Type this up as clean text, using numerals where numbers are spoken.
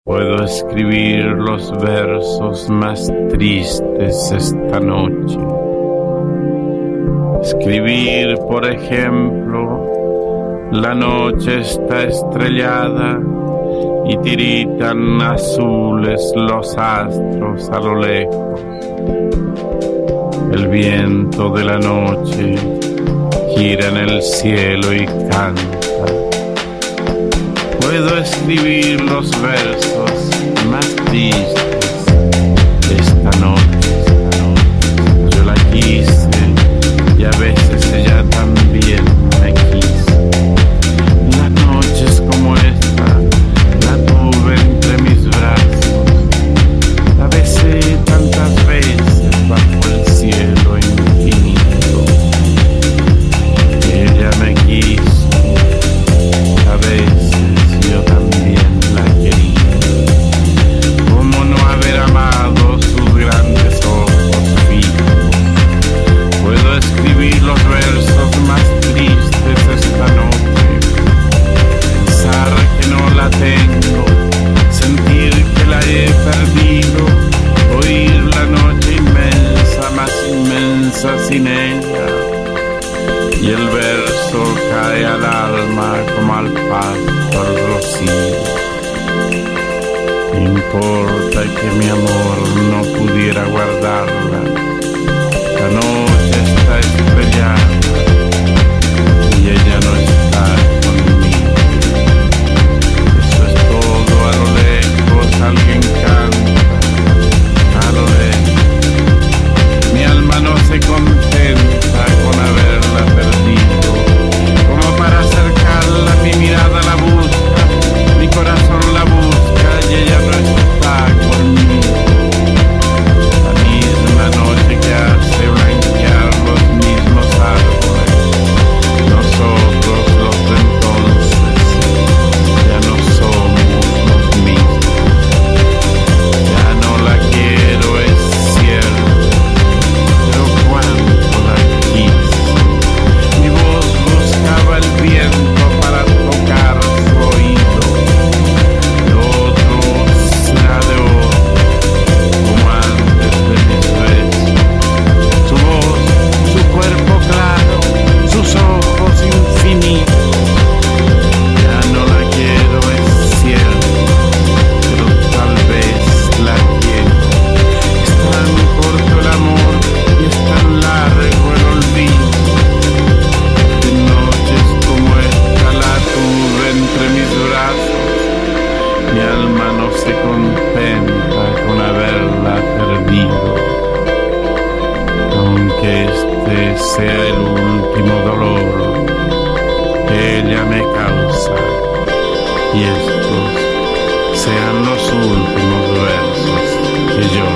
Puedo escribir los versos más tristes esta noche. Escribir, por ejemplo, la noche está estrellada y tiritan azules los astros a lo lejos. El viento de la noche gira en el cielo y canta. Puedo escribir los versos más tristes esta noche. Yo la quise y a veces ella también me quiso. Las noches como esta la tuve entre mis brazos. La besé tantas veces bajo el cielo infinito. Ella me quiso, a veces yo también la quería. ¿Cómo no haber amado sus grandes ojos fijos? Puedo escribir los versos más tristes esta noche. Pensar que no la tengo, sentir que la he perdido, oír la noche inmensa, más inmensa sin ella. Y el verso cae al alma como al pasto al rocío. No importa que mi amor no pudiera guardarla. La noche está estrellada y ella no está conmigo. Eso es todo, a lo lejos alguien canta, a lo lejos. Mi alma no se contenta con haberla perdido. Como para acercarla, mi mirada la busca, mi corazón la busca y ella no está conmigo. La misma noche que hace blanquear los mismos árboles, nosotros los de entonces ya no somos los mismos. Ya no la quiero, es cierto, pero cuánto la quise. Mi voz buscaba el viento para tocar su oído. De otro será de otro, como antes de mis besos. Su voz, su cuerpo claro, sus ojos infinitos. Ya no la quiero, es cierto, pero tal vez la quiero. Es tan corto el amor y es tan largo el olvido. De noches como esta la tuve entre mis brazos. Mi alma no se contenta con haberla perdido. Aunque este sea el último dolor que ella me causa y estos sean los últimos versos que yo